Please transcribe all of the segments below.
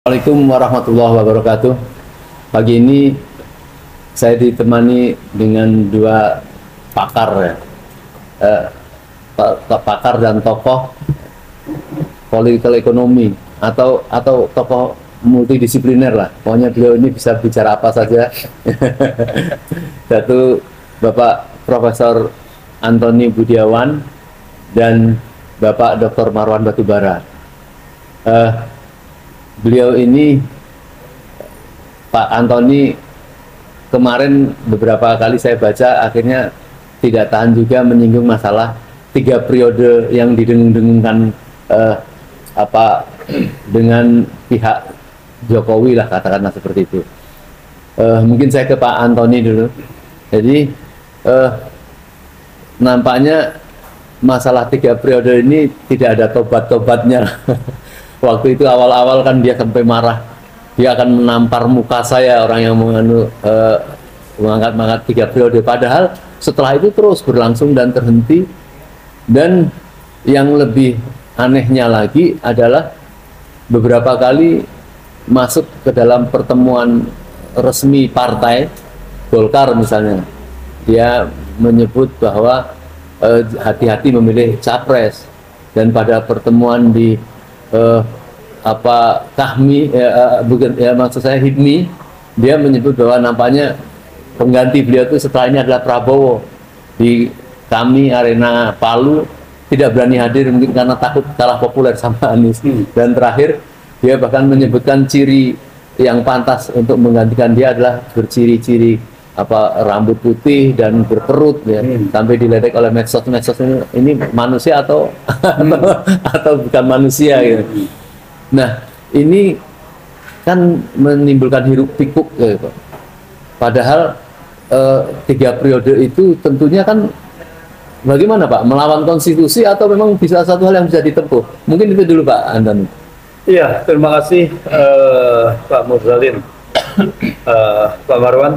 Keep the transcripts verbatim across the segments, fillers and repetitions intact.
Assalamualaikum warahmatullahi wabarakatuh. Pagi ini saya ditemani dengan dua pakar ya, eh, pakar dan tokoh political ekonomi atau atau tokoh multidisipliner lah. Pokoknya beliau ini bisa bicara apa saja. Satu Bapak Profesor Antoni Budiawan dan Bapak Doktor Marwan Batubara. Eh, Beliau ini, Pak Antoni, kemarin beberapa kali saya baca akhirnya tidak tahan juga menyinggung masalah tiga periode yang didengung-dengungkan eh, apa dengan pihak Jokowi lah, katakanlah seperti itu. Eh, mungkin saya ke Pak Antoni dulu. Jadi eh, nampaknya masalah tiga periode ini tidak ada tobat-tobatnya. Waktu itu awal-awal kan dia sampai marah, dia akan menampar muka saya orang yang menganu eh, mengangkat-mengangkat tiga periode. Padahal setelah itu terus berlangsung dan terhenti. Dan yang lebih anehnya lagi adalah beberapa kali masuk ke dalam pertemuan resmi partai Golkar misalnya, dia menyebut bahwa hati-hati eh, memilih capres. Dan pada pertemuan di Uh, apa Kahmi ya, uh, bukan ya maksud saya Hidmi, dia menyebut bahwa nampaknya pengganti beliau itu setelah ini adalah Prabowo. Di kami Arena Palu tidak berani hadir mungkin karena takut kalah populer sama Anies. hmm. Dan terakhir dia bahkan menyebutkan ciri yang pantas untuk menggantikan dia adalah berciri-ciri apa rambut putih dan berperut ya. hmm. Sampai diledek oleh medsos-medsos ini, ini manusia atau hmm. atau bukan manusia gitu. Nah ini kan menimbulkan hiruk pikuk gitu. Padahal eh, tiga periode itu tentunya kan bagaimana Pak, melawan konstitusi atau memang bisa satu hal yang bisa ditempuh? Mungkin itu dulu Pak Antoni. Iya, terima kasih uh, Pak Murzalin, uh, Pak Marwan.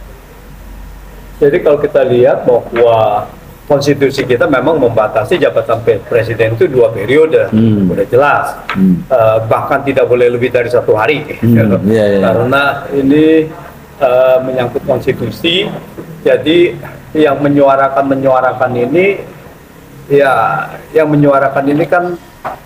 Jadi kalau kita lihat bahwa konstitusi kita memang membatasi jabatan presiden itu dua periode, hmm. udah jelas. Hmm. Uh, bahkan tidak boleh lebih dari satu hari, hmm. gitu. yeah, yeah. Karena ini uh, menyangkut konstitusi. Jadi yang menyuarakan menyuarakan ini, ya yang menyuarakan ini kan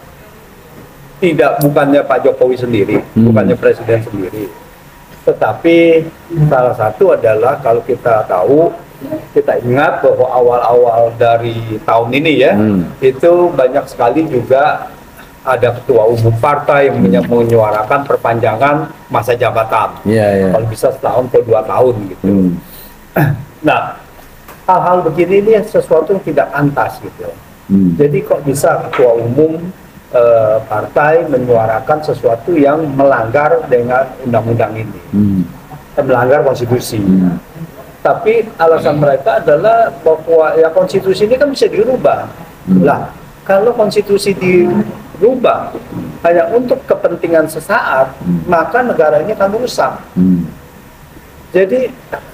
tidak bukannya Pak Jokowi sendiri, hmm. bukannya presiden sendiri. Tetapi salah satu adalah kalau kita tahu, kita ingat bahwa awal-awal dari tahun ini ya, hmm. itu banyak sekali juga ada ketua umum partai yang hmm. menyuarakan perpanjangan masa jabatan. Yeah, yeah. Kalau bisa setahun atau dua tahun gitu. Hmm. Nah, hal-hal begini ini sesuatu yang tidak pantas gitu. Hmm. Jadi kok bisa ketua umum Uh, partai menyuarakan sesuatu yang melanggar dengan undang-undang ini, hmm. melanggar konstitusi. Hmm. Tapi alasan mereka adalah bahwa ya konstitusi ini kan bisa dirubah. Hmm. Lah, kalau konstitusi dirubah hmm. hanya untuk kepentingan sesaat, hmm. maka negara ini akan rusak. Hmm. Jadi,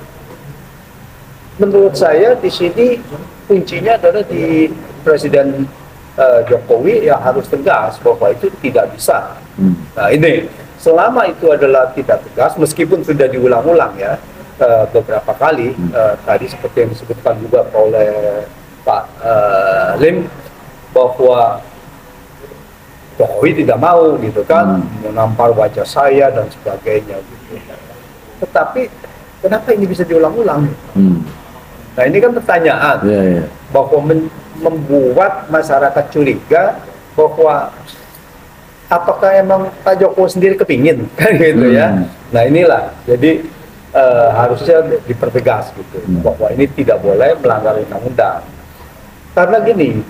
menurut saya di sini kuncinya adalah di Presiden Uh, Jokowi yang harus tegas bahwa itu tidak bisa. Hmm. Nah ini selama itu adalah tidak tegas, meskipun sudah diulang-ulang ya uh, beberapa kali, hmm. uh, tadi seperti yang disebutkan juga oleh Pak uh, Lim bahwa Jokowi tidak mau gitu kan, hmm. menampar wajah saya dan sebagainya gitu. Tetapi kenapa ini bisa diulang-ulang? Hmm. Nah ini kan pertanyaan yeah, yeah. bahwa men membuat masyarakat curiga bahwa apakah emang Pak Jokowi sendiri kepingin kan gitu hmm. ya. Nah inilah jadi uh, harusnya dipertegas gitu hmm. bahwa ini tidak boleh melanggar undang-undang. Karena gini,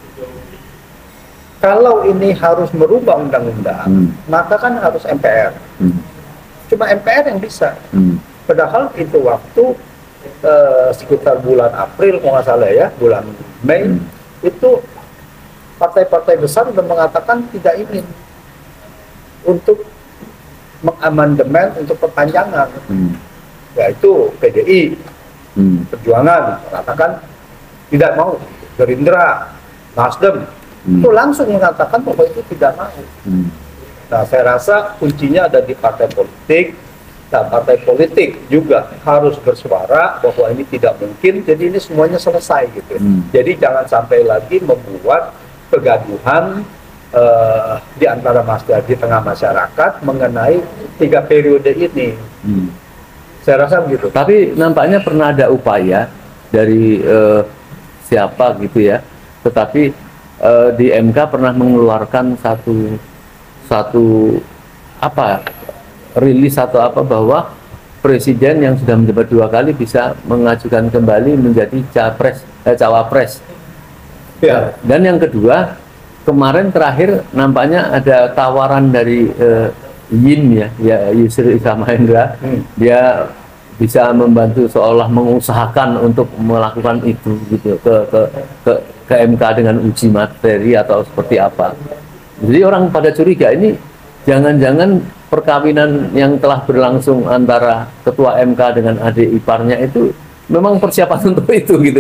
kalau ini harus merubah undang-undang, hmm. maka kan harus M P R. Hmm. Cuma M P R yang bisa. Hmm. Padahal itu waktu Uh, sekitar bulan April kalau nggak salah ya, bulan Mei, hmm. itu partai-partai besar sudah mengatakan tidak ingin untuk mengamandemen untuk perpanjangan, hmm. yaitu P D I, hmm. Perjuangan mengatakan tidak mau, Gerindra, Nasdem hmm. itu langsung mengatakan bahwa itu tidak mau. Hmm. Nah, saya rasa kuncinya ada di partai politik. Nah, partai politik juga harus bersuara bahwa ini tidak mungkin, jadi ini semuanya selesai gitu. Hmm. Jadi jangan sampai lagi membuat kegaduhan uh, di antara masyarakat, di tengah masyarakat mengenai tiga periode ini. Hmm. Saya rasa begitu. Tapi nampaknya pernah ada upaya dari uh, siapa gitu ya, tetapi uh, di M K pernah mengeluarkan satu satu apa rilis atau apa bahwa presiden yang sudah menjabat dua kali bisa mengajukan kembali menjadi capres eh, cawapres. Ya. Dan yang kedua, kemarin terakhir nampaknya ada tawaran dari eh, Yin ya, ya Yusril Iza Mahendra, hmm. dia bisa membantu seolah mengusahakan untuk melakukan itu gitu ke ke ke, ke M K dengan uji materi atau seperti apa. Jadi orang pada curiga ini jangan-jangan perkawinan yang telah berlangsung antara ketua M K dengan adik iparnya itu memang persiapan untuk itu gitu.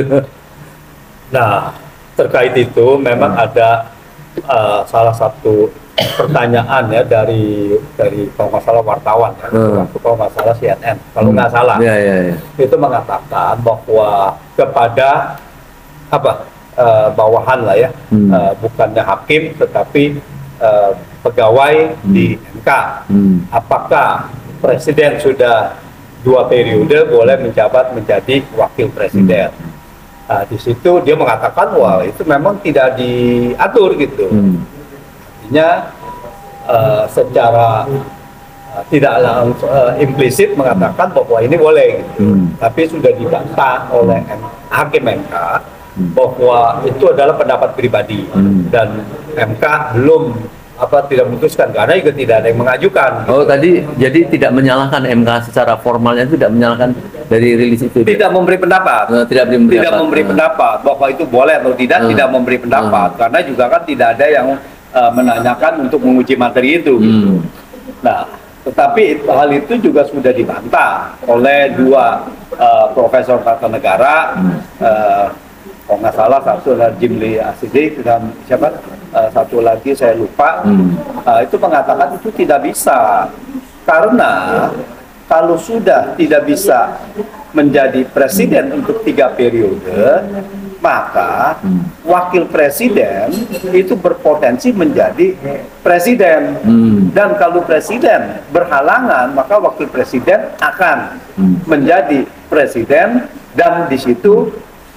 Nah, terkait itu memang hmm. ada uh, salah satu pertanyaan ya dari dari kalau nggak salah wartawan ya, hmm. kalau nggak salah C N N, kalau nggak hmm. salah, ya, ya, ya. itu mengatakan bahwa kepada apa uh, bawahan lah ya, hmm. uh, bukannya hakim tetapi uh, pegawai hmm. di M K, hmm. apakah presiden sudah dua periode boleh menjabat menjadi wakil presiden? Hmm. Nah, di situ dia mengatakan wah itu memang tidak diatur gitu. Hmm. Artinya uh, secara uh, tidak langsung uh, implisit mengatakan bahwa ini boleh gitu. Hmm. Tapi sudah dibantah oleh M hakim M K hmm. bahwa itu adalah pendapat pribadi hmm. dan M K belum apa tidak memutuskan karena juga tidak ada yang mengajukan. Oh gitu. Tadi jadi tidak menyalahkan M K secara formalnya, tidak menyalahkan dari rilis itu. Tidak memberi pendapat. Nah, tidak memberi tidak pendapat. memberi nah. pendapat bahwa itu boleh atau tidak, nah. tidak memberi pendapat nah. karena juga kan tidak ada yang uh, menanyakan untuk menguji materi itu. Hmm. Gitu. Nah, tetapi hal itu juga sudah dibantah oleh dua uh, profesor tata negara. Hmm. Uh, kalau nggak salah satu adalah Jimli Asidik dan siapa uh, satu lagi saya lupa hmm. uh, itu mengatakan itu tidak bisa karena kalau sudah tidak bisa menjadi presiden untuk tiga periode maka hmm. wakil presiden itu berpotensi menjadi presiden hmm. dan kalau presiden berhalangan maka wakil presiden akan hmm. menjadi presiden dan di situ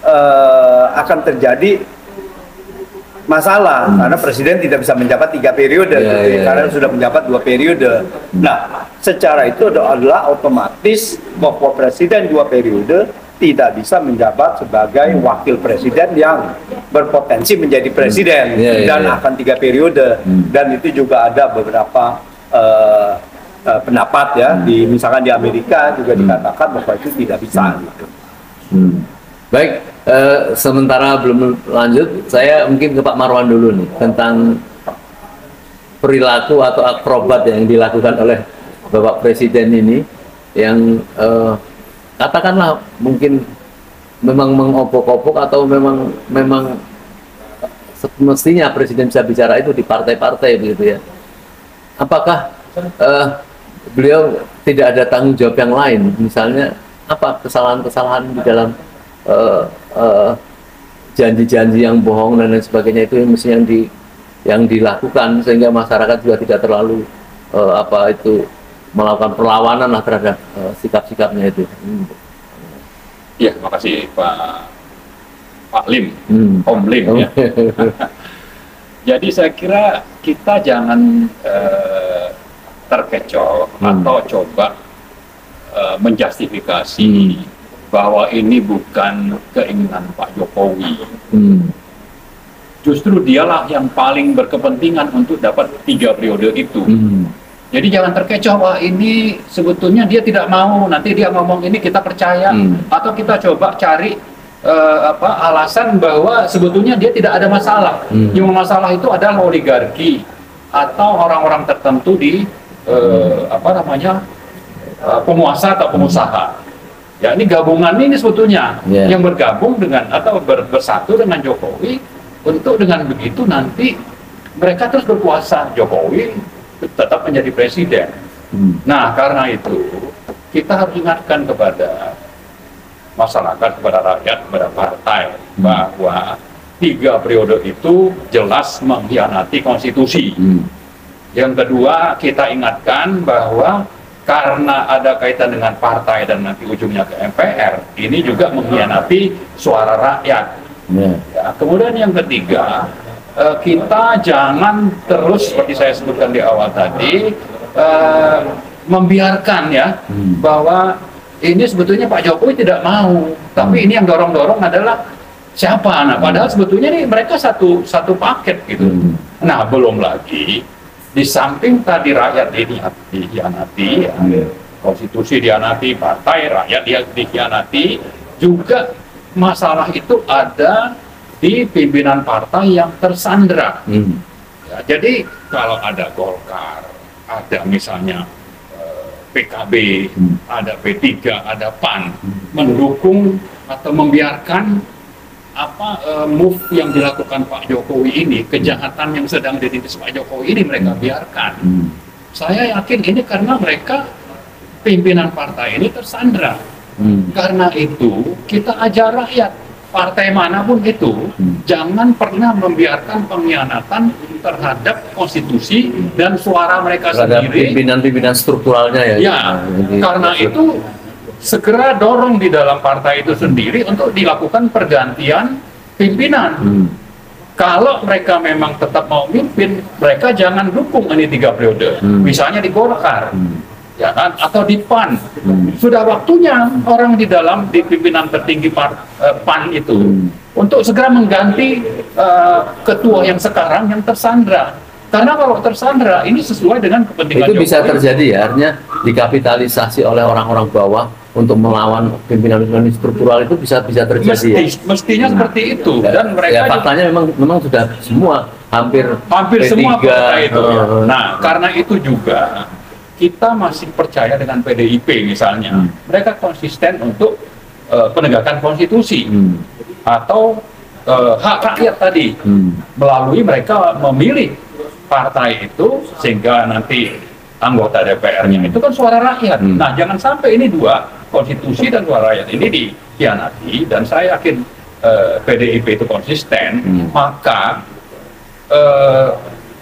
Uh, akan terjadi masalah hmm. karena presiden tidak bisa menjabat tiga periode yeah, gitu, yeah, karena yeah. sudah menjabat dua periode. Hmm. Nah, secara itu adalah otomatis bahwa presiden dua periode tidak bisa menjabat sebagai wakil presiden yang berpotensi menjadi presiden hmm. yeah, yeah, dan yeah. akan tiga periode. Hmm. Dan itu juga ada beberapa uh, uh, pendapat ya hmm. di misalkan di Amerika juga hmm. dikatakan bahwa itu tidak bisa. Hmm. Gitu. Hmm. Baik, eh, sementara belum lanjut, saya mungkin ke Pak Marwan dulu nih tentang perilaku atau akrobat yang dilakukan oleh Bapak Presiden ini, yang eh, katakanlah mungkin memang mengopok-opok atau memang memang semestinya Presiden bisa bicara itu di partai-partai begitu ya. Apakah eh, beliau tidak ada tanggung jawab yang lain, misalnya apa kesalahan-kesalahan di dalam Uh, uh, janji-janji yang bohong dan lain sebagainya itu mesti yang di yang dilakukan sehingga masyarakat juga tidak terlalu uh, apa itu melakukan perlawanan lah terhadap uh, sikap-sikapnya itu. Iya, hmm. makasih Pak Pak Lim, hmm. Om Lim ya. Jadi saya kira kita jangan uh, terkecoh hmm. atau coba uh, menjustifikasi hmm. bahwa ini bukan keinginan Pak Jokowi. Hmm. Justru dialah yang paling berkepentingan untuk dapat tiga periode itu. Hmm. Jadi jangan terkecoh, wah ini sebetulnya dia tidak mau, nanti dia ngomong ini kita percaya, hmm. atau kita coba cari uh, apa alasan bahwa sebetulnya dia tidak ada masalah. Hmm. Yang masalah itu adalah oligarki atau orang-orang tertentu di uh, apa namanya uh, penguasa atau pengusaha. Ya ini gabungan ini sebetulnya yeah. yang bergabung dengan atau ber, bersatu dengan Jokowi untuk dengan begitu nanti mereka terus berkuasa. Jokowi tetap menjadi presiden. Hmm. Nah, karena itu kita harus ingatkan kepada masyarakat, kepada rakyat, kepada partai hmm. bahwa tiga periode itu jelas mengkhianati konstitusi. Hmm. Yang kedua, kita ingatkan bahwa karena ada kaitan dengan partai dan nanti ujungnya ke M P R, ini juga mengkhianati suara rakyat. Hmm. Ya, kemudian yang ketiga, kita jangan terus seperti saya sebutkan di awal tadi uh, membiarkan ya hmm. bahwa ini sebetulnya Pak Jokowi tidak mau, tapi hmm. ini yang dorong-dorong adalah siapa? Nah, padahal sebetulnya nih mereka satu satu paket gitu. Hmm. Nah, belum lagi di samping tadi rakyat dikhianati, ya, hmm. konstitusi dihianati, partai rakyat dia dikhianati, juga masalah itu ada di pimpinan partai yang tersandra. Hmm. Ya, jadi kalau ada Golkar, ada misalnya eh, P K B, hmm. ada P tiga, ada P A N, hmm. mendukung atau membiarkan apa eh, move yang dilakukan Pak Jokowi ini, kejahatan yang sedang dirintis Pak Jokowi ini mereka biarkan. Hmm. Saya yakin ini karena mereka pimpinan partai ini tersandra. Hmm. Karena itu kita ajar rakyat, partai manapun itu, hmm. jangan pernah membiarkan pengkhianatan terhadap konstitusi dan suara mereka terhadap sendiri. Pimpinan-pimpinan strukturalnya ya. Ya, nah, karena maksud. itu segera dorong di dalam partai itu sendiri untuk dilakukan pergantian pimpinan. Hmm. Kalau mereka memang tetap mau mimpin, mereka jangan dukung ini tiga periode. Hmm. Misalnya di Golkar. Hmm. Ya kan, atau di P A N. Hmm. Sudah waktunya orang di dalam di pimpinan tertinggi part, uh, P A N itu hmm. untuk segera mengganti uh, ketua yang sekarang yang tersandra. Karena kalau tersandra ini sesuai dengan kepentingan itu bisa Jokowi. terjadi ya, artinya dikapitalisasi oleh orang-orang bawah untuk melawan pimpinan-pimpinan struktural itu bisa bisa terjadi. Mesti, ya? Mestinya nah, seperti itu ya, dan mereka ya, faktanya memang memang sudah semua hampir hampir P tiga, semua partai itu. Uh, ya. Nah, karena itu juga kita masih percaya dengan P D I P misalnya, hmm. mereka konsisten untuk uh, penegakan konstitusi hmm. atau uh, hak rakyat tadi hmm. melalui mereka memilih partai itu sehingga nanti anggota D P R-nya hmm. itu kan suara rakyat. Hmm. Nah, jangan sampai ini dua, konstitusi dan suara rakyat ini dikhianati, dan saya yakin uh, P D I P itu konsisten, hmm. maka uh,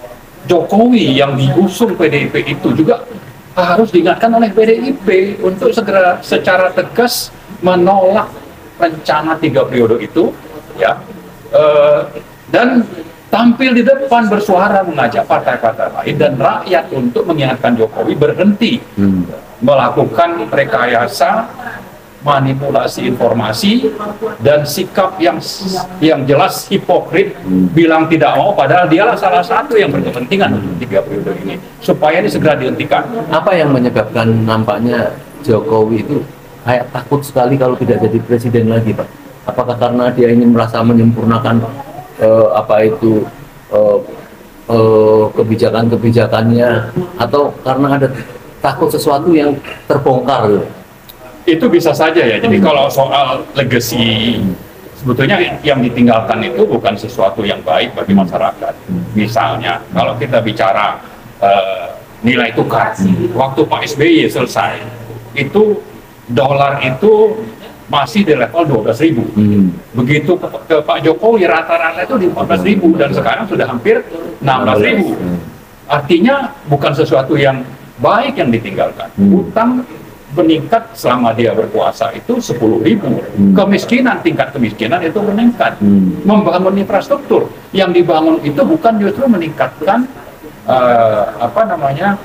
Jokowi yang diusung P D I P itu juga harus diingatkan oleh P D I P untuk segera secara tegas menolak rencana tiga periode itu, ya, e, dan tampil di depan bersuara mengajak partai-partai lain dan rakyat untuk mengingatkan Jokowi berhenti hmm. melakukan rekayasa, manipulasi informasi dan sikap yang yang jelas hipokrit, hmm. bilang tidak mau padahal dialah salah satu yang berkepentingan untuk tiga periode ini, supaya ini segera dihentikan. Apa yang menyebabkan nampaknya Jokowi itu kayak takut sekali kalau tidak jadi presiden lagi, Pak? Apakah karena dia ingin merasa menyempurnakan uh, apa itu uh, uh, kebijakan-kebijakannya, atau karena ada takut sesuatu yang terbongkar gitu? Itu bisa saja ya. Jadi kalau soal legacy, sebetulnya yang ditinggalkan itu bukan sesuatu yang baik bagi masyarakat. Misalnya kalau kita bicara uh, nilai tukar, waktu Pak S B Y selesai, itu dolar itu masih di level dua belas ribu. Hmm. Begitu ke, ke Pak Jokowi rata-rata itu di empat belas ribu dan sekarang sudah hampir enam belas ribu. Artinya bukan sesuatu yang baik yang ditinggalkan. Hmm. Utang meningkat selama dia berkuasa itu sepuluh ribu. Hmm. Kemiskinan, tingkat kemiskinan itu meningkat. Hmm. Membangun infrastruktur yang dibangun itu bukan justru meningkatkan uh, apa namanya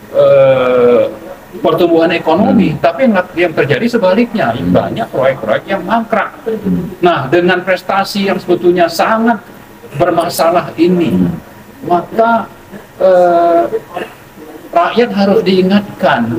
uh, pertumbuhan ekonomi, hmm. tapi yang, yang terjadi sebaliknya, hmm. banyak proyek-proyek yang mangkrak. Hmm. Nah, dengan prestasi yang sebetulnya sangat bermasalah ini, hmm. maka uh, rakyat harus diingatkan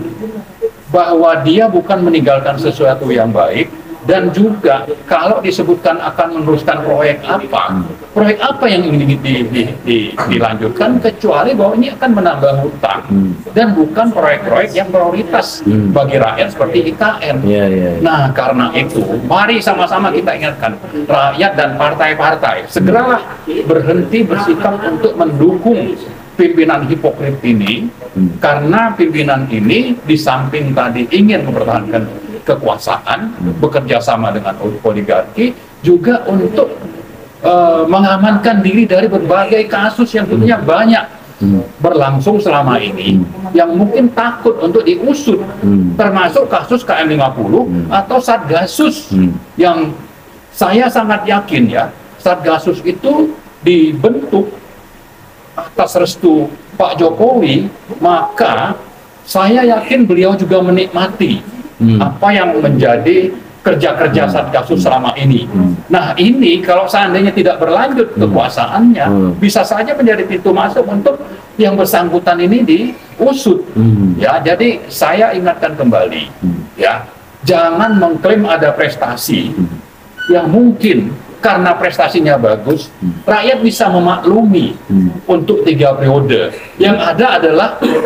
bahwa dia bukan meninggalkan sesuatu yang baik, dan juga kalau disebutkan akan meneruskan proyek apa, proyek apa yang ingin di, di, di, di, dilanjutkan, kecuali bahwa ini akan menambah hutang dan bukan proyek-proyek yang prioritas bagi rakyat seperti I K N. Yeah, yeah. Nah, karena itu mari sama-sama kita ingatkan rakyat dan partai-partai segeralah berhenti bersikap untuk mendukung pimpinan hipokrit ini, hmm. karena pimpinan ini di samping tadi ingin mempertahankan kekuasaan, hmm. bekerja sama dengan oligarki, juga untuk uh, mengamankan diri dari berbagai kasus yang tentunya hmm. banyak hmm. berlangsung selama ini, hmm. yang mungkin takut untuk diusut, hmm. termasuk kasus K M lima puluh hmm. atau Satgasus, hmm. yang saya sangat yakin ya, Satgasus itu dibentuk atas restu Pak Jokowi, maka saya yakin beliau juga menikmati hmm. apa yang menjadi kerja-kerja Satgasus selama ini. Hmm. Nah ini kalau seandainya tidak berlanjut hmm. kekuasaannya, hmm. bisa saja menjadi pintu masuk untuk yang bersangkutan ini diusut. Hmm. Ya, jadi saya ingatkan kembali, hmm. ya, jangan mengklaim ada prestasi hmm. yang mungkin karena prestasinya bagus, hmm. rakyat bisa memaklumi hmm. untuk tiga periode. Yang ada adalah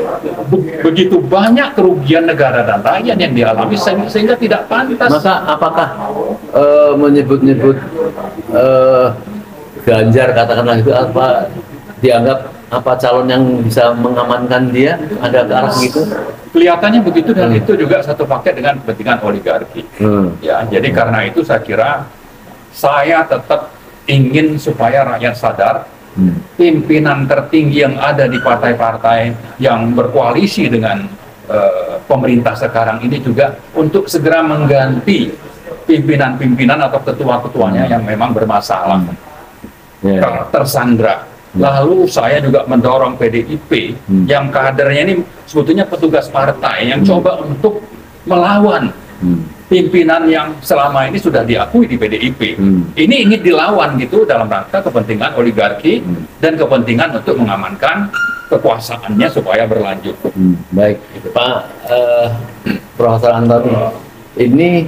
be begitu banyak kerugian negara dan rakyat yang dialami sehingga, sehingga tidak pantas. Maka apakah menyebut-nyebut uh, uh, Ganjar katakanlah itu apa dianggap apa calon yang bisa mengamankan dia, ada ke arah gitu? Kelihatannya begitu, dan hmm. itu juga satu paket dengan kepentingan oligarki. Hmm. Ya, jadi karena itu saya kira saya tetap ingin supaya rakyat sadar, hmm. pimpinan tertinggi yang ada di partai-partai yang berkoalisi dengan uh, pemerintah sekarang ini juga untuk segera mengganti pimpinan-pimpinan atau ketua-ketuanya yang memang bermasalah, yeah. ter tersandra. Lalu saya juga mendorong P D I P hmm. yang kadernya ini sebetulnya petugas partai yang hmm. coba untuk melawan hmm. pimpinan yang selama ini sudah diakui di P D I P. Hmm. Ini ingin dilawan gitu dalam rangka kepentingan oligarki hmm. dan kepentingan untuk mengamankan kekuasaannya supaya berlanjut. Hmm. Baik, Pak uh, Profesor Antoni, ini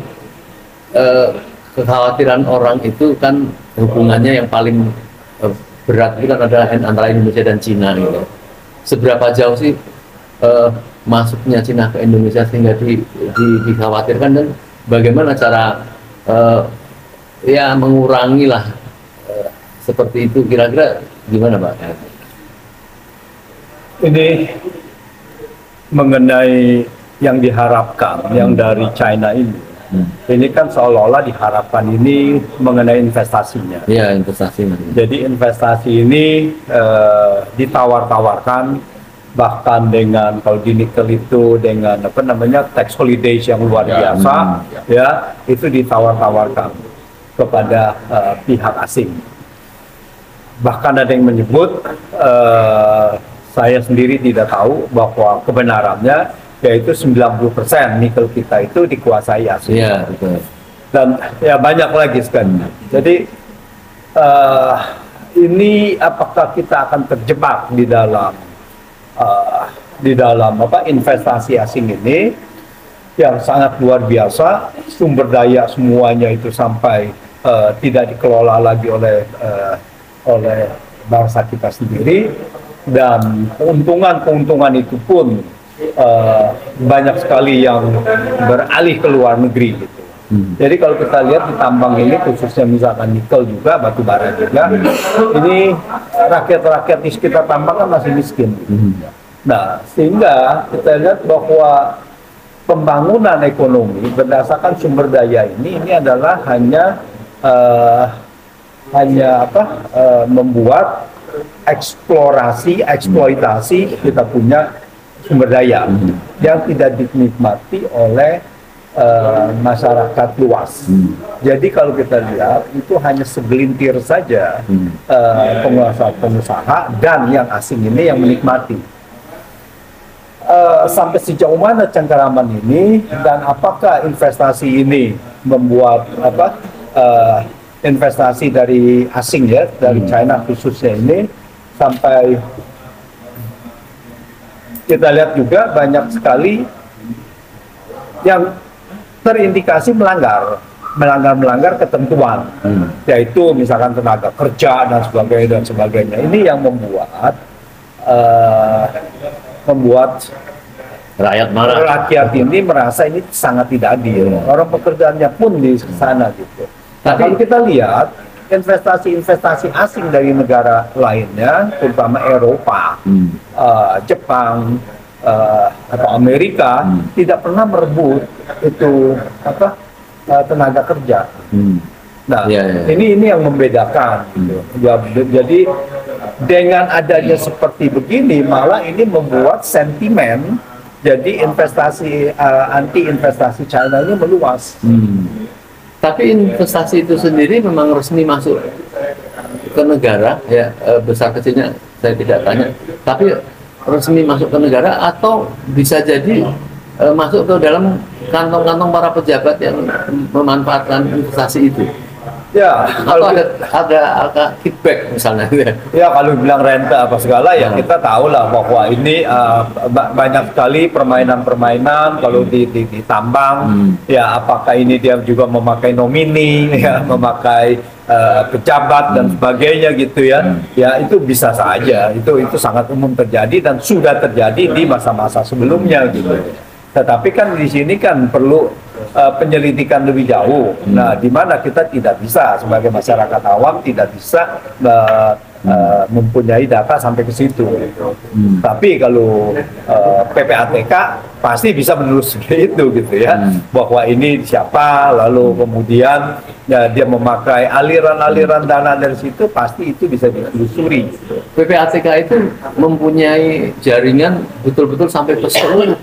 uh, kekhawatiran orang itu kan hubungannya yang paling uh, berat itu kan adalah antara Indonesia dan Cina gitu. Seberapa jauh sih uh, masuknya Cina ke Indonesia sehingga di, di, dikhawatirkan, dan bagaimana cara uh, ya mengurangi lah uh, seperti itu, kira-kira gimana Pak? Ini mengenai yang diharapkan, hmm. yang dari China ini, hmm. ini kan seolah-olah diharapkan ini mengenai investasinya. Iya, investasinya. Jadi investasi ini uh, ditawar-tawarkan, bahkan dengan kalau di nikel itu dengan apa namanya tax holidays yang luar ya, biasa, hmm. ya itu ditawar-tawarkan kepada uh, pihak asing. Bahkan ada yang menyebut, uh, saya sendiri tidak tahu bahwa kebenarannya yaitu sembilan puluh persen nikel kita itu dikuasai asing. Ya, betul. Dan ya banyak lagi sekali. Jadi uh, ini apakah kita akan terjebak di dalam Uh, di dalam apa investasi asing ini yang sangat luar biasa, sumber daya semuanya itu sampai uh, tidak dikelola lagi oleh uh, oleh bangsa kita sendiri, dan keuntungan-keuntungan itu pun uh, banyak sekali yang beralih ke luar negeri gitu. Hmm. Jadi kalau kita lihat di tambang ini, khususnya misalkan nikel juga, batu bara juga, ini rakyat-rakyat di sekitar tambang kan masih miskin. Hmm. Nah, sehingga kita lihat bahwa pembangunan ekonomi berdasarkan sumber daya ini, ini adalah hanya uh, hanya apa uh, membuat eksplorasi, eksploitasi kita punya sumber daya hmm. yang tidak dinikmati oleh Uh, masyarakat luas. Hmm. Jadi kalau kita lihat itu hanya segelintir saja hmm. uh, pengusaha-pengusaha dan yang asing ini yang menikmati. Uh, sampai sejauh mana cengkeraman ini, dan apakah investasi ini membuat apa uh, investasi dari asing ya, dari hmm. China khususnya ini, sampai kita lihat juga banyak sekali yang terindikasi melanggar melanggar melanggar ketentuan, hmm. yaitu misalkan tenaga kerja dan sebagainya dan sebagainya. Ini yang membuat uh, membuat rakyat marah. Rakyat ini merasa ini sangat tidak adil. Hmm. Orang pekerjaannya pun di sana gitu. Nah, kalau kita lihat investasi-investasi asing dari negara lainnya, terutama Eropa, hmm. uh, Jepang, uh, atau Amerika, hmm. tidak pernah merebut itu apa uh, tenaga kerja. Hmm. Nah, ya, ya, ya. ini ini yang membedakan. Hmm. Gitu. Ya, jadi dengan adanya seperti begini, malah ini membuat sentimen. Jadi investasi uh, anti investasi China ini meluas. Hmm. Tapi investasi itu sendiri memang resmi masuk ke negara, ya e, besar kecilnya saya tidak tanya. Tapi resmi masuk ke negara atau bisa jadi e, masuk ke dalam kantong-kantong para pejabat yang memanfaatkan investasi itu. Ya, atau ada, ada ada kickback misalnya. Ya, kalau bilang renta apa segala ya, ya kita tahu lah bahwa ini uh, banyak sekali permainan-permainan kalau di, di, di tambang. Hmm. Ya, apakah ini dia juga memakai nomini, ya, memakai uh, pejabat hmm. dan sebagainya gitu ya. Hmm. Ya, itu bisa saja. Itu itu sangat umum terjadi dan sudah terjadi di masa-masa sebelumnya gitu. Tetapi kan di sini kan perlu uh, penyelidikan lebih jauh. Hmm. Nah, di mana kita tidak bisa sebagai masyarakat awam tidak bisa uh, uh, mempunyai data sampai ke situ. Hmm. Tapi kalau uh, P P A T K pasti bisa menelusuri itu gitu ya, hmm. bahwa ini siapa, lalu kemudian ya, dia memakai aliran-aliran dana dari situ, pasti itu bisa ditelusuri. P P A T K itu mempunyai jaringan betul-betul sampai ke seluruh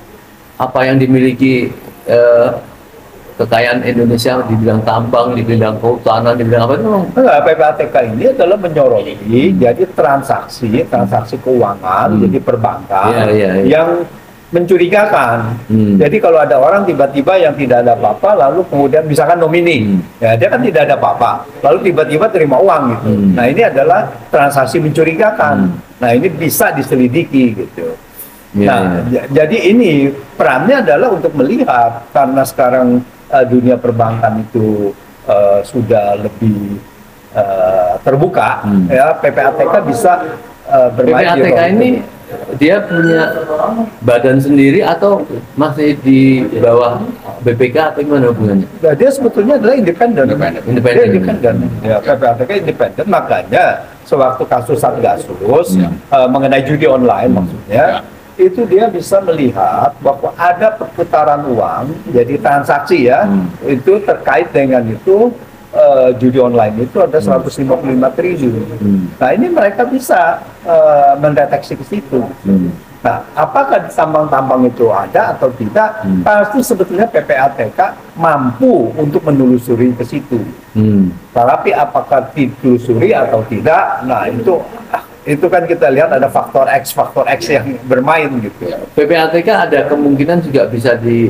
apa yang dimiliki eh, kekayaan Indonesia di bidang tambang, di bidang kehutanan, di bidang apa itu? Enggak, P P A T K ini adalah menyoroti hmm. jadi transaksi, transaksi keuangan, hmm. jadi perbankan ya, ya, ya. yang mencurigakan. Hmm. Jadi kalau ada orang tiba-tiba yang tidak ada apa-apa, lalu kemudian misalkan nomini, hmm. ya dia kan tidak ada apa-apa, lalu tiba-tiba terima uang gitu. Hmm. Nah, ini adalah transaksi mencurigakan. Hmm. Nah, ini bisa diselidiki gitu. Ya, nah, ya. jadi ini perannya adalah untuk melihat, karena sekarang uh, dunia perbankan itu uh, sudah lebih uh, terbuka, hmm. ya P P A T K bisa uh, bermain. P P A T K ini dia punya badan sendiri atau masih di bawah B P K atau gimana hubungannya? Nah, dia sebetulnya adalah independen. Independen. Independen. Ya, P P A T K independen, makanya sewaktu kasus Satgasus ya. uh, mengenai judi online hmm. maksudnya. Ya. Itu dia bisa melihat bahwa ada perputaran uang, jadi transaksi ya, hmm. itu terkait dengan itu uh, judi online itu ada seratus lima puluh lima triliun. Hmm. Nah, ini mereka bisa uh, mendeteksi ke situ. Hmm. Nah, apakah di tambang-tambang itu ada atau tidak? Hmm. Pasti sebetulnya P P A T K mampu untuk menelusuri ke situ. Hmm. Tapi apakah ditelusuri atau tidak? Nah, itu itu kan kita lihat ada faktor X, faktor X yang bermain gitu. P P A T K ada kemungkinan juga bisa di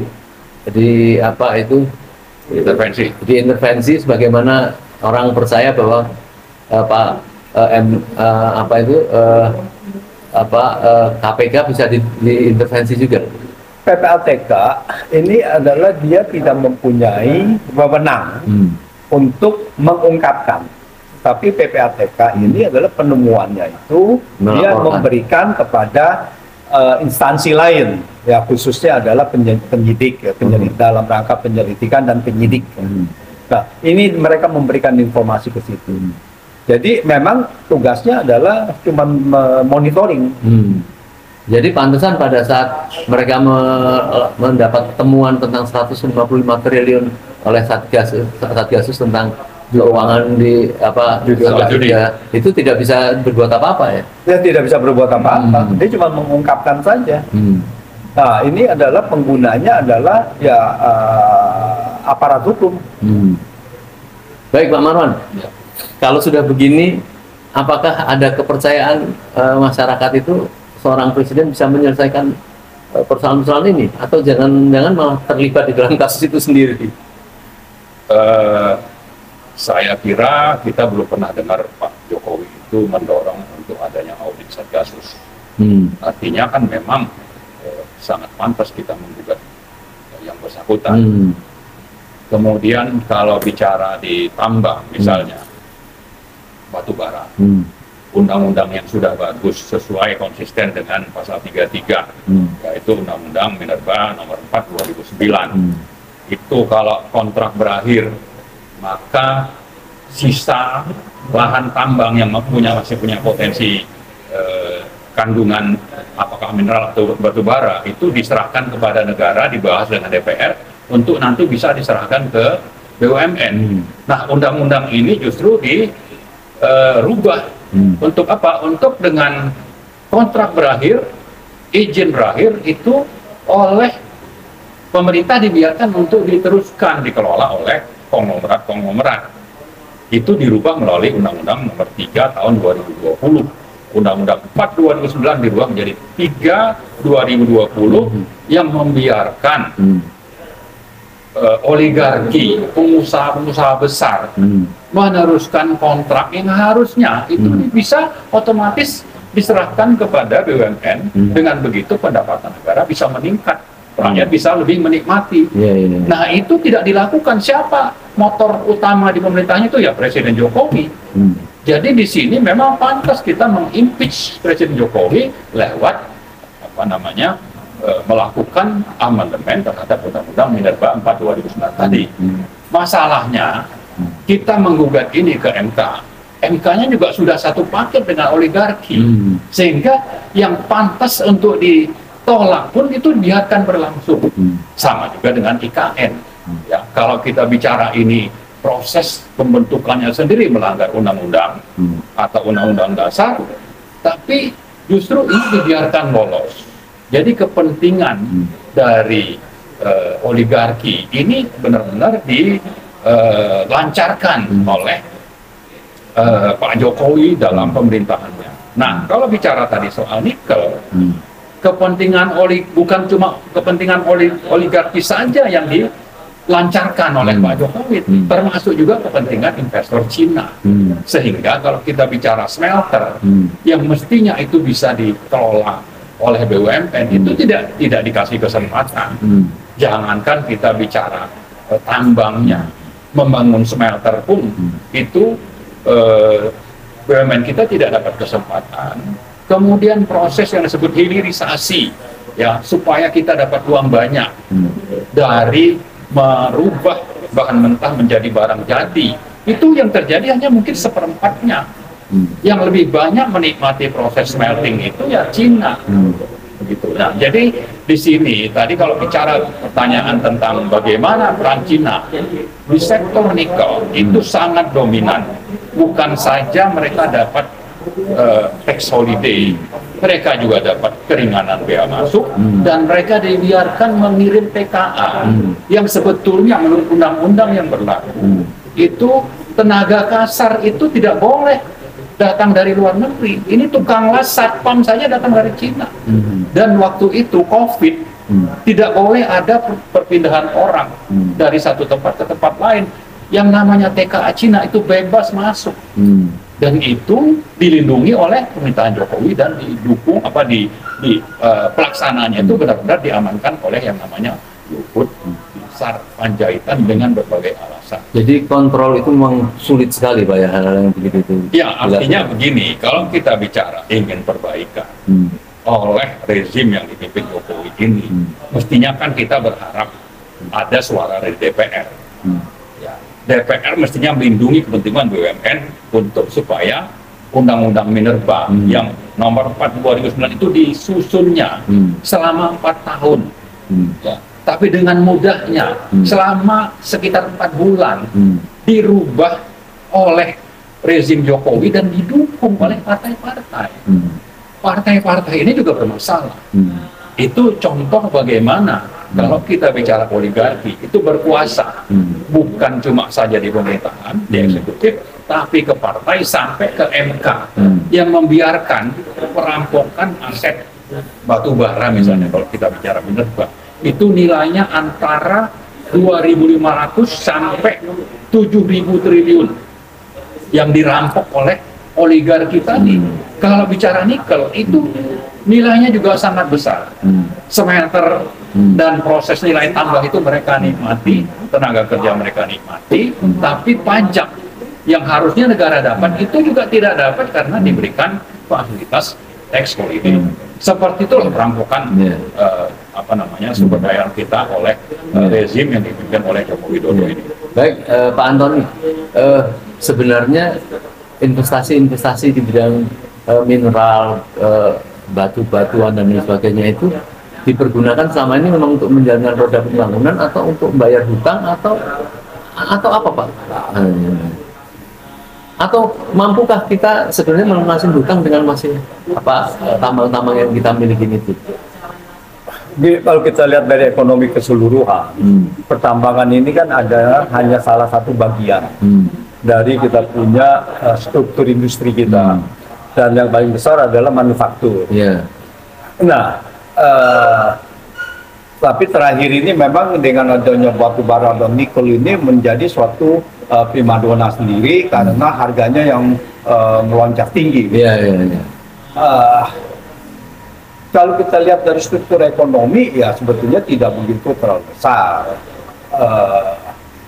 di apa itu intervensi, diintervensi sebagaimana orang percaya bahwa apa uh, M, uh, apa itu uh, apa uh, K P K bisa di, diintervensi juga. P P A T K ini adalah dia tidak mempunyai wewenang hmm. untuk mengungkapkan. Tapi P P A T K ini adalah penemuannya itu nah, dia orang. memberikan kepada uh, instansi lain, ya khususnya adalah penyidik, ya, penyidik hmm. dalam rangka penyelidikan dan penyidik. Hmm. Nah, ini mereka memberikan informasi ke situ. Hmm. Jadi memang tugasnya adalah cuma monitoring. Hmm. Jadi pantesan pada saat mereka me mendapat temuan tentang seratus lima puluh lima triliun oleh Satgasus, Satgasus tentang keuangan di apa judi, ya, itu tidak bisa berbuat apa-apa ya? Dia tidak bisa berbuat apa-apa. Hmm. Dia cuma mengungkapkan saja. Hmm. Nah, ini adalah penggunanya adalah ya uh, aparat hukum. Hmm. Baik, Pak Marwan. Ya. Kalau sudah begini, apakah ada kepercayaan uh, masyarakat itu seorang presiden bisa menyelesaikan uh, persoalan-persoalan ini, atau jangan-jangan malah terlibat di dalam kasus itu sendiri? Uh, Saya kira kita belum pernah dengar Pak Jokowi itu mendorong untuk adanya audit Satgasus. Hmm. Artinya kan memang eh, sangat pantas kita menggugat eh, yang bersangkutan. Hmm. Kemudian kalau bicara di tambang misalnya, hmm. batu bara, hmm. undang-undang yang sudah bagus sesuai konsisten dengan pasal tiga puluh tiga, hmm. yaitu Undang-Undang Minerba nomor empat dua ribu sembilan. Hmm. Itu kalau kontrak berakhir, maka sisa lahan tambang yang punya masih punya potensi eh, kandungan apakah mineral atau batu bara itu diserahkan kepada negara, dibahas dengan D P R untuk nanti bisa diserahkan ke B U M N. Hmm. Nah, undang-undang ini justru dirubah uh, hmm. untuk apa? Untuk dengan kontrak berakhir, izin berakhir itu oleh pemerintah dibiarkan untuk diteruskan dikelola oleh konglomerat-konglomerat. Itu dirubah melalui Undang-Undang Nomor tiga Tahun dua ribu dua puluh. Undang-Undang empat dua ribu sembilan dirubah menjadi tiga dua ribu dua puluh hmm. yang membiarkan hmm. uh, oligarki, pengusaha-pengusaha besar hmm. meneruskan kontrak yang harusnya itu hmm. bisa otomatis diserahkan kepada B U M N. Hmm. Dengan begitu pendapatan negara bisa meningkat, rakyat bisa lebih menikmati. Yeah, yeah, yeah. Nah, itu tidak dilakukan. Siapa motor utama di pemerintahnya itu ya Presiden Jokowi. Hmm. Jadi di sini memang pantas kita mengimpeach Presiden Jokowi lewat apa namanya e, melakukan amandemen terhadap Undang-Undang Minerba empat dua ribu sembilan tadi. Hmm. Masalahnya kita menggugat ini ke M K. M K-nya juga sudah satu paket dengan oligarki, hmm. sehingga yang pantas untuk ditolak pun itu biarkan berlangsung. Hmm. Sama juga dengan I K N. Hmm. Ya, kalau kita bicara ini proses pembentukannya sendiri melanggar undang-undang hmm. atau undang-undang dasar, tapi justru ini dibiarkan lolos. Jadi kepentingan hmm. dari uh, oligarki ini benar-benar dilancarkan uh, hmm. oleh uh, Pak Jokowi dalam pemerintahannya. Nah, kalau bicara tadi soal nikel, hmm. kepentingan oli bukan cuma kepentingan oli, oligarki saja yang dilancarkan oleh hmm. Pak Jokowi, hmm. termasuk juga kepentingan investor Cina. Hmm. Sehingga kalau kita bicara smelter hmm. yang mestinya itu bisa dikelola oleh B U M N hmm. itu tidak tidak dikasih kesempatan. Hmm. Jangankan kita bicara eh, tambangnya, membangun smelter pun hmm. itu eh, B U M N kita tidak dapat kesempatan. Kemudian proses yang disebut hilirisasi, ya, supaya kita dapat uang banyak hmm. dari merubah bahan mentah menjadi barang jadi, itu yang terjadi hanya mungkin seperempatnya. Hmm. Yang lebih banyak menikmati proses smelting itu ya Cina. Hmm. Begitu. Nah, jadi di sini tadi kalau bicara pertanyaan tentang bagaimana peran Cina di sektor nikel hmm. itu sangat dominan. Bukan saja mereka dapat Uh, tax holiday, mereka juga dapat keringanan bea masuk hmm. dan mereka dibiarkan mengirim T K A hmm. yang sebetulnya menurut undang-undang yang berlaku hmm. itu tenaga kasar itu tidak boleh datang dari luar negeri. Ini tukang las satpam saja datang dari Cina hmm. dan waktu itu COVID hmm. tidak boleh ada perpindahan orang hmm. dari satu tempat ke tempat lain. Yang namanya T K A Cina itu bebas masuk. Hmm. Dan itu dilindungi oleh pemerintahan Jokowi dan didukung apa di, di uh, pelaksananya itu benar-benar diamankan oleh yang namanya Luhut Binsar Panjaitan dengan berbagai alasan. Jadi kontrol itu memang sulit sekali Pak ya, hal-hal yang begitu itu. Ya, artinya begini, kalau kita bicara ingin perbaikan hmm. oleh rezim yang dipimpin Jokowi ini, hmm. mestinya kan kita berharap ada suara dari D P R. Hmm. D P R mestinya melindungi kepentingan B U M N untuk supaya Undang-Undang Minerba hmm. yang nomor empat dua ribu sembilan itu disusunnya hmm. selama empat tahun. Hmm. Ya. Tapi dengan mudahnya hmm. selama sekitar empat bulan hmm. dirubah oleh rezim Jokowi dan didukung oleh partai-partai. Hmm. Partai-partai ini juga bermasalah. Hmm. Itu contoh bagaimana Hmm. kalau kita bicara oligarki itu berkuasa hmm. bukan cuma saja di pemerintahan, hmm. di eksekutif, tapi ke partai sampai ke M K hmm. yang membiarkan perampokan aset batu bara misalnya. hmm. Kalau kita bicara Minerba itu nilainya antara dua ribu lima ratus sampai tujuh ribu triliun yang dirampok oleh oligarki tadi. hmm. Kalau bicara nikel itu nilainya juga sangat besar. hmm. Smelter hmm. dan proses nilai tambah itu mereka nikmati, tenaga kerja mereka nikmati, hmm. tapi pajak yang harusnya negara dapat itu juga tidak dapat karena diberikan fasilitas tax holiday. Hmm. Seperti itulah perampokan yeah. uh, apa namanya sumber daya kita oleh uh, rezim yang dipimpin oleh Joko Widodo yeah. ini. Baik, uh, Pak Antoni, uh, sebenarnya investasi-investasi di bidang uh, mineral, uh, batu-batuan dan lain sebagainya itu dipergunakan selama ini memang untuk menjalankan roda pembangunan atau untuk membayar hutang atau atau apa Pak? Hmm. Atau mampukah kita sebenarnya melunasi hutang dengan masih apa tambang-tambang yang kita miliki itu? Jadi, kalau kita lihat dari ekonomi keseluruhan, hmm. pertambangan ini kan ada hanya salah satu bagian hmm. dari kita punya uh, struktur industri kita, hmm. dan yang paling besar adalah manufaktur. Yeah. Nah, uh, tapi terakhir ini memang dengan adanya batu bara dan nikel ini menjadi suatu uh, primadona sendiri karena harganya yang uh, melonjak tinggi. Iya, iya, iya. Kalau kita lihat dari struktur ekonomi, ya sebetulnya tidak begitu terlalu besar. Uh,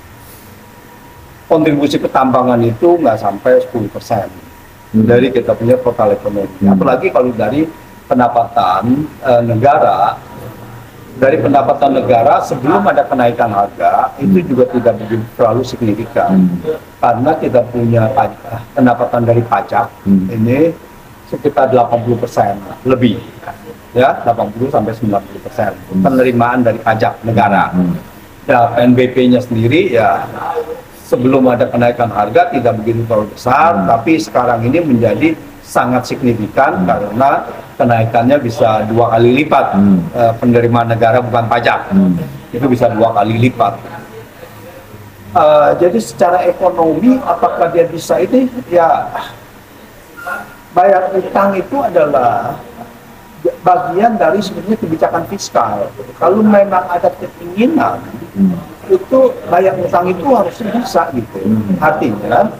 kontribusi pertambangan itu nggak sampai sepuluh persen hmm. dari kita punya total ekonomi. Hmm. Apalagi kalau dari pendapatan uh, negara, dari pendapatan negara sebelum ada kenaikan harga, hmm. itu juga tidak begitu terlalu signifikan. Hmm. Karena kita punya pajak, pendapatan dari pajak hmm. ini sekitar delapan puluh persen lebih. Ya, delapan puluh sampai sembilan puluh persen penerimaan dari pajak negara. Hmm. Ya, P N B P-nya sendiri ya sebelum ada kenaikan harga tidak begitu terlalu besar, hmm. tapi sekarang ini menjadi sangat signifikan hmm. karena kenaikannya bisa dua kali lipat. Hmm. Uh, penerimaan negara bukan pajak, hmm. itu bisa dua kali lipat. Uh, jadi secara ekonomi apakah dia bisa ini? Ya, bayar utang itu adalah bagian dari sebenarnya kebijakan fiskal. Kalau memang ada keinginan hmm. itu bayar utang itu harus bisa gitu. Hmm. Artinya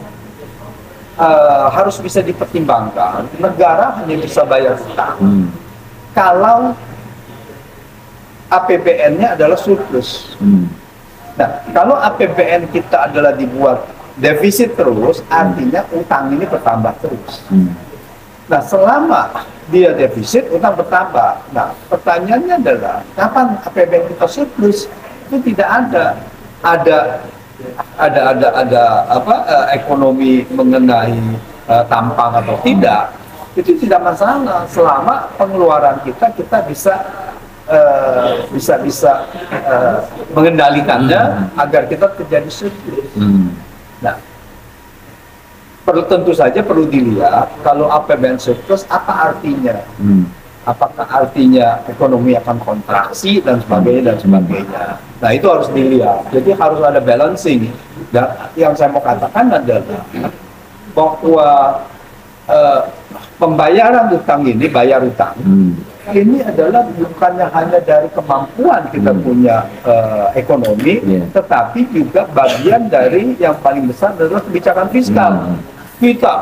uh, harus bisa dipertimbangkan. Negara hanya bisa bayar utang hmm. kalau A P B N-nya adalah surplus. Hmm. Nah, kalau A P B N kita adalah dibuat defisit terus, artinya utang ini bertambah terus. Hmm. Nah, selama dia defisit, utang bertambah. Nah, pertanyaannya adalah kapan A P B N kita surplus? Itu tidak ada, ada, ada, ada, ada apa uh, ekonomi mengenai uh, tampang atau tidak. Itu tidak masalah selama pengeluaran kita kita bisa uh, bisa bisa uh, mengendalikannya hmm. agar kita terjadi surplus. Hmm. Nah. Perlu tentu saja perlu dilihat kalau A P B N surplus apa artinya? Hmm. Apakah artinya ekonomi akan kontraksi dan sebagainya dan sebagainya? Nah, itu harus dilihat. Jadi harus ada balancing. Dan yang saya mau katakan adalah bahwa uh, pembayaran utang ini, bayar utang hmm. ini adalah bukannya hanya dari kemampuan kita hmm. punya uh, ekonomi, yeah. tetapi juga bagian dari yang paling besar adalah kebijakan fiskal. Hmm. Kita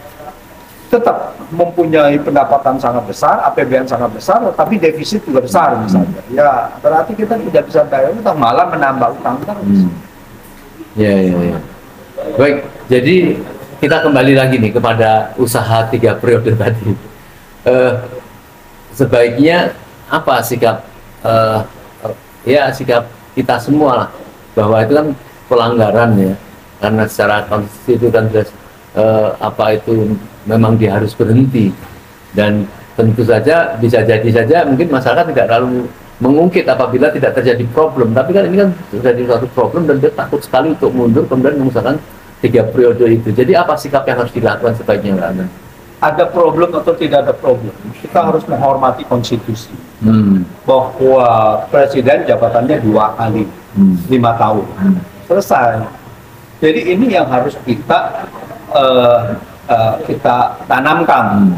tetap mempunyai pendapatan sangat besar, A P B N sangat besar, tapi defisit juga besar misalnya. Ya, berarti kita tidak bisa bayar utang, malah menambah utang terus. Hmm. Ya, ya, ya. Baik, jadi kita kembali lagi nih kepada usaha tiga periode tadi. Uh, sebaiknya apa sikap, uh, ya sikap kita semua lah, bahwa itu kan pelanggaran ya, karena secara konstitusi itu kan sudah Uh, apa itu memang dia harus berhenti, dan tentu saja bisa jadi saja mungkin masyarakat tidak terlalu mengungkit apabila tidak terjadi problem, tapi kan ini kan terjadi suatu problem dan dia takut sekali untuk mundur kemudian mengusahakan tiga periode itu. Jadi apa sikap yang harus dilakukan sebaiknya, Mbak Ana? Ada problem atau tidak ada problem, kita harus menghormati konstitusi. Hmm. Bahwa presiden jabatannya dua kali hmm. lima tahun hmm. selesai. Jadi ini yang harus kita Uh, uh, kita tanamkan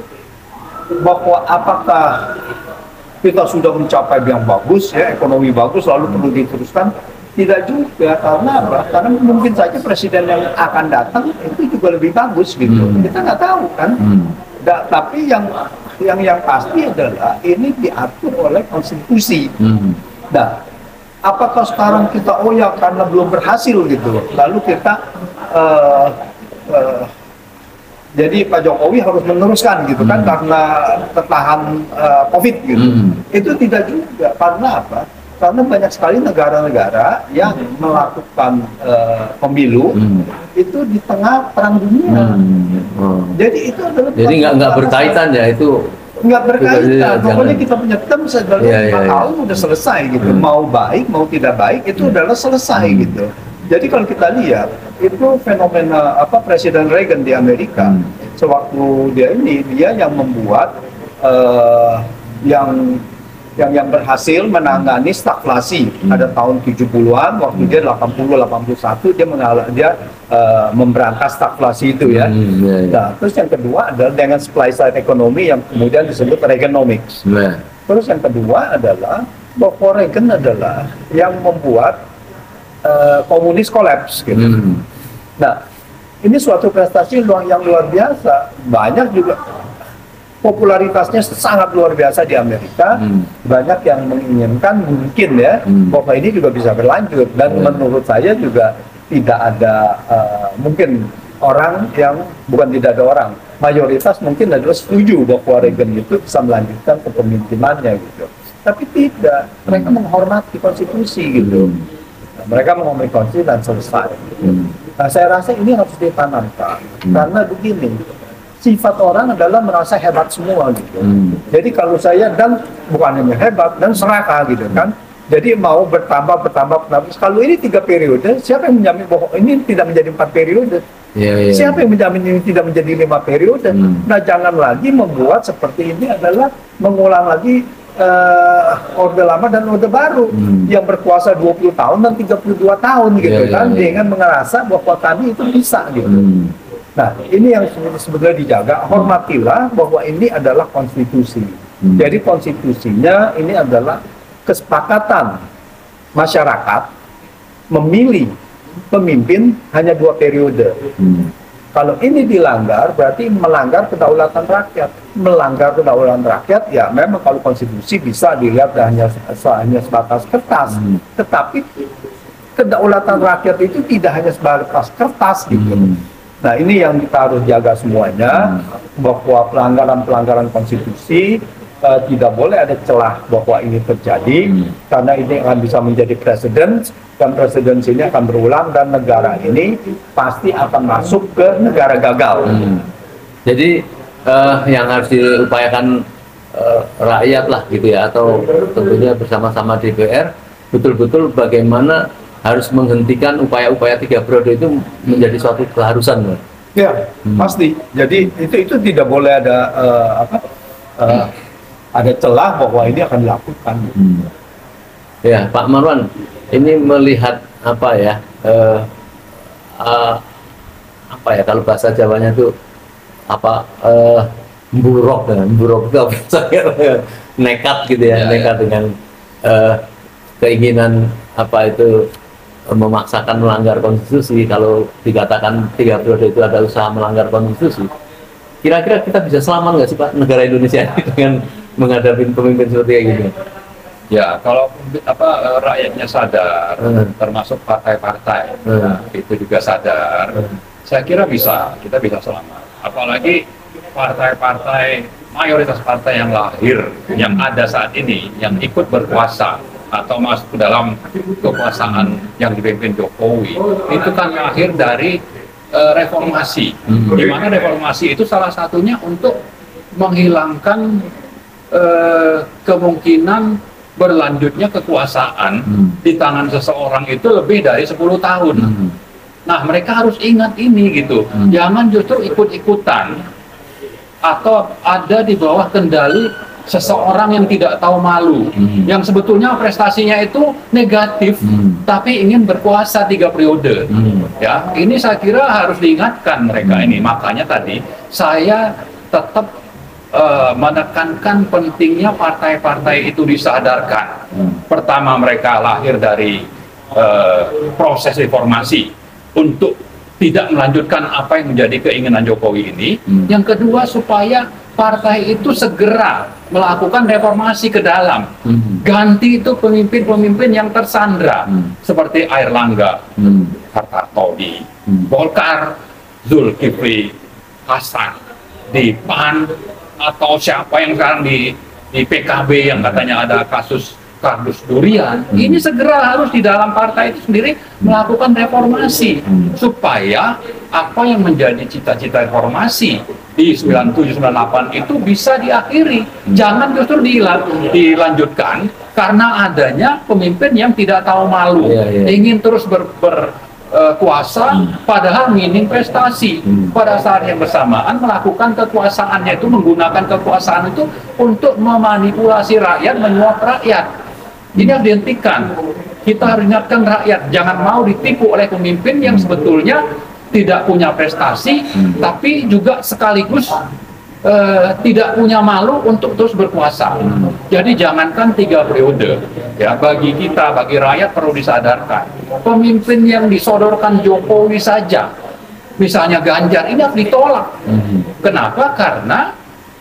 bahwa apakah kita sudah mencapai yang bagus ya, ekonomi bagus lalu perlu diteruskan? Tidak juga, karena apa? Karena mungkin saja presiden yang akan datang itu juga lebih bagus gitu. Hmm. Kita nggak tahu kan. Hmm. Da, tapi yang yang yang pasti adalah ini diatur oleh konstitusi. Hmm. Nah, apakah sekarang kita oh ya karena belum berhasil gitu, lalu kita uh, Uh, jadi Pak Jokowi harus meneruskan gitu kan hmm. karena tertahan uh, COVID gitu. Hmm. Itu tidak juga, karena apa? karena banyak sekali negara-negara yang melakukan uh, pemilu hmm. itu di tengah perang dunia. Hmm. Oh. Jadi itu adalah jadi nggak nggak berkaitan ya itu. Nggak berkaitan. Pokoknya kita punya term adalah ya, lima ya, tahun ya. udah selesai gitu. Hmm. Mau baik mau tidak baik itu hmm. adalah selesai hmm. gitu. Jadi kalau kita lihat itu fenomena apa Presiden Reagan di Amerika hmm. sewaktu dia ini dia yang membuat uh, yang yang yang berhasil menangani stagflasi hmm. ada tahun tujuh puluhan waktu hmm. dia delapan puluh delapan puluh satu dia mengalah dia uh, memberantas stagflasi itu ya. Hmm, yeah, yeah. Nah, terus yang kedua adalah dengan supply side ekonomi yang kemudian disebut Reaganomics. Yeah. Terus yang kedua adalah bahwa Reagan adalah yang membuat uh, komunis kolaps gitu. Hmm. Nah, ini suatu prestasi yang luar biasa. Banyak juga popularitasnya sangat luar biasa di Amerika. Hmm. Banyak yang menginginkan mungkin ya hmm. bahwa ini juga bisa berlanjut dan hmm. menurut saya juga tidak ada uh, mungkin orang yang bukan tidak ada orang mayoritas mungkin adalah setuju bahwa Reagan itu bisa melanjutkan kepemimpinannya gitu. Tapi tidak, mereka hmm. menghormati konstitusi gitu. Hmm. Nah, mereka menghormati konstitusi dan selesai. Hmm. Nah, saya rasa ini harus ditanamkan hmm. karena begini. Sifat orang adalah merasa hebat semua gitu. Hmm. Jadi kalau saya dan bukan hanya hebat dan serakah gitu kan. Jadi mau bertambah bertambah bertambah. Kalau ini tiga periode, siapa yang menjamin bahwa ini tidak menjadi empat periode? Yeah, yeah. Siapa yang menjamin ini tidak menjadi lima periode? Hmm. Nah jangan lagi membuat seperti ini adalah mengulang lagi uh, orde lama dan orde baru hmm. yang berkuasa dua puluh tahun dan tiga puluh dua tahun gitu yeah, kan, yeah, yeah. dengan merasa bahwa kami itu bisa gitu. Hmm. Nah, ini yang sebenarnya dijaga, hormatilah bahwa ini adalah konstitusi. Hmm. Jadi konstitusinya ini adalah kesepakatan masyarakat memilih pemimpin hanya dua periode. Hmm. Kalau ini dilanggar, berarti melanggar kedaulatan rakyat. Melanggar kedaulatan rakyat, ya memang kalau konstitusi bisa dilihat hanya, hanya sebatas kertas. Hmm. Tetapi kedaulatan rakyat itu tidak hanya sebatas kertas gitu. Hmm. Nah ini yang kita harus jaga semuanya, hmm. bahwa pelanggaran-pelanggaran konstitusi uh, tidak boleh ada celah bahwa ini terjadi, hmm. karena ini akan bisa menjadi presiden, dan presiden ini akan berulang, dan negara ini pasti akan masuk ke negara gagal. Hmm. Jadi uh, yang harus diupayakan uh, rakyat lah gitu ya, atau tentunya bersama-sama D P R, betul-betul bagaimana harus menghentikan upaya-upaya tiga periode itu menjadi suatu keharusan, Pak. Ya, hmm. pasti. Jadi itu itu tidak boleh ada uh, apa uh, ada celah bahwa ini akan dilakukan. Hmm. Ya, Pak Marwan, ini melihat apa ya? Uh, uh, apa ya kalau bahasa Jawanya itu apa? Uh, buruk dengan buruk itu apa? Nekat gitu ya, ya nekat ya. Dengan uh, keinginan apa itu memaksakan melanggar konstitusi. Kalau dikatakan tiga periode itu ada usaha melanggar konstitusi, kira-kira kita bisa selamat nggak sih Pak negara Indonesia dengan menghadapi pemimpin seperti kayak gini? Ya kalau apa rakyatnya sadar, hmm. termasuk partai-partai hmm. nah, itu juga sadar, hmm. saya kira bisa, kita bisa selamat. Apalagi partai-partai, mayoritas partai yang lahir, hmm. yang ada saat ini, yang ikut berkuasa atau masuk ke dalam kekuasaan yang dipimpin Jokowi, itu kan lahir dari uh, reformasi. Hmm. Di mana reformasi itu salah satunya untuk menghilangkan uh, kemungkinan berlanjutnya kekuasaan hmm. di tangan seseorang itu lebih dari sepuluh tahun. Hmm. Nah, mereka harus ingat ini gitu. Hmm. Jangan justru ikut-ikutan atau ada di bawah kendali seseorang yang tidak tahu malu, hmm. yang sebetulnya prestasinya itu negatif, hmm. tapi ingin berkuasa tiga periode. Hmm. Ya, ini saya kira harus diingatkan mereka hmm. ini. Makanya tadi saya tetap uh, menekankan pentingnya partai-partai itu disadarkan. Hmm. Pertama, mereka lahir dari uh, proses reformasi untuk tidak melanjutkan apa yang menjadi keinginan Jokowi ini. Hmm. Yang kedua, supaya partai itu segera melakukan reformasi ke dalam, hmm. ganti itu pemimpin-pemimpin yang tersandra, hmm. seperti Airlangga, hmm. Hartarto di hmm. Golkar, Zulkifli Hasan di P A N, atau siapa yang sekarang di, di P K B yang katanya ada kasus kardus durian, hmm. ini segera harus di dalam partai itu sendiri melakukan reformasi hmm. supaya apa yang menjadi cita-cita reformasi di sembilan puluh tujuh sembilan puluh delapan itu bisa diakhiri. Hmm. Jangan justru dilan dilanjutkan karena adanya pemimpin yang tidak tahu malu, yeah, yeah. ingin terus ber, ber uh, kuasa, hmm. padahal minim prestasi. Hmm. Pada saat yang bersamaan melakukan kekuasaannya itu, menggunakan kekuasaan itu untuk memanipulasi rakyat, menyuap rakyat. Ini harus dihentikan. Kita harus ingatkan rakyat, jangan mau ditipu oleh pemimpin yang sebetulnya tidak punya prestasi, hmm. tapi juga sekaligus uh, tidak punya malu untuk terus berkuasa. Hmm. Jadi jangankan tiga periode, ya bagi kita, bagi rakyat perlu disadarkan. Pemimpin yang disodorkan Jokowi saja, misalnya Ganjar, ini harus ditolak. Hmm. Kenapa? Karena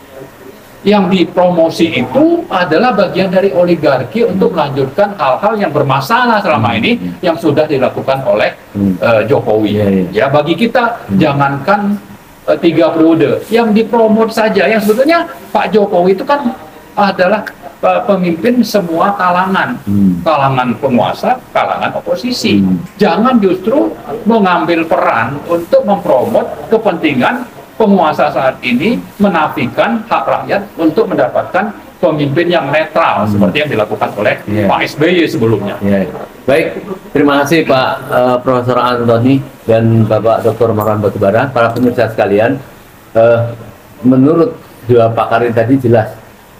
yang dipromosi itu adalah bagian dari oligarki untuk melanjutkan hal-hal yang bermasalah selama ini yang sudah dilakukan oleh uh, Jokowi. Yeah, yeah. Ya, bagi kita hmm. jangankan uh, tiga periode, yang dipromot saja, yang sebetulnya Pak Jokowi itu kan adalah uh, pemimpin semua kalangan, hmm. kalangan penguasa, kalangan oposisi. Hmm. Jangan justru mengambil peran untuk mempromot kepentingan penguasa saat ini menafikan hak rakyat untuk mendapatkan pemimpin yang netral hmm. seperti yang dilakukan oleh yeah. Pak S B Y sebelumnya. Yeah. Baik, terima kasih Pak uh, Profesor Antoni dan Bapak Doktor Marwan Batubara, para pemirsa sekalian. Uh, menurut dua pakar ini tadi jelas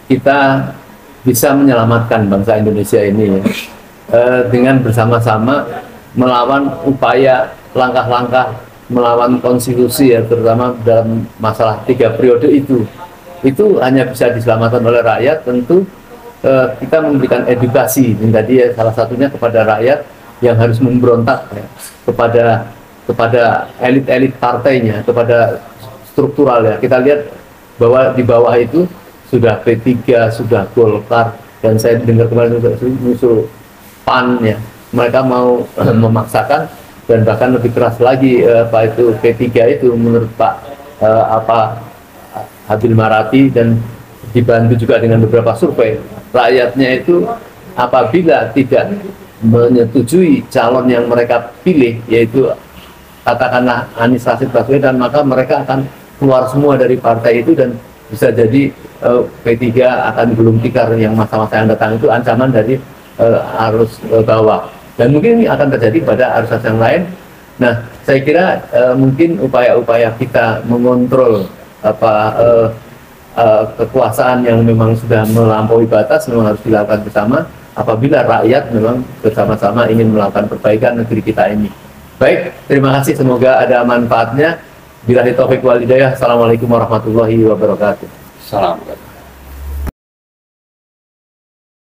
kita bisa menyelamatkan bangsa Indonesia ini ya, uh, dengan bersama-sama melawan upaya langkah-langkah melawan konstitusi ya, terutama dalam masalah tiga periode itu itu hanya bisa diselamatkan oleh rakyat. Tentu eh, kita memberikan edukasi, dan tadi ya salah satunya kepada rakyat yang harus memberontak ya, kepada kepada elit-elit partainya, kepada struktural ya. Kita lihat bahwa di bawah itu sudah P tiga, sudah Golkar, dan saya dengar kemarin juga musuh P A N ya, mereka mau eh, memaksakan. Dan bahkan lebih keras lagi eh, Pak itu P tiga itu menurut Pak eh, apa Habil Marati, dan dibantu juga dengan beberapa survei, rakyatnya itu apabila tidak menyetujui calon yang mereka pilih, yaitu katakanlah Anies Rashid Baswedan, maka mereka akan keluar semua dari partai itu, dan bisa jadi eh, P tiga akan gulung tikar yang masa-masa yang datang itu ancaman dari eh, arus eh, bawah. Dan mungkin ini akan terjadi pada arus yang lain. Nah, saya kira uh, mungkin upaya-upaya kita mengontrol apa uh, uh, kekuasaan yang memang sudah melampaui batas memang harus dilakukan bersama. Apabila rakyat memang bersama-sama ingin melakukan perbaikan negeri kita ini. Baik, terima kasih. Semoga ada manfaatnya. Billahi taufiq wal hidayah. Assalamualaikum warahmatullahi wabarakatuh. Salam.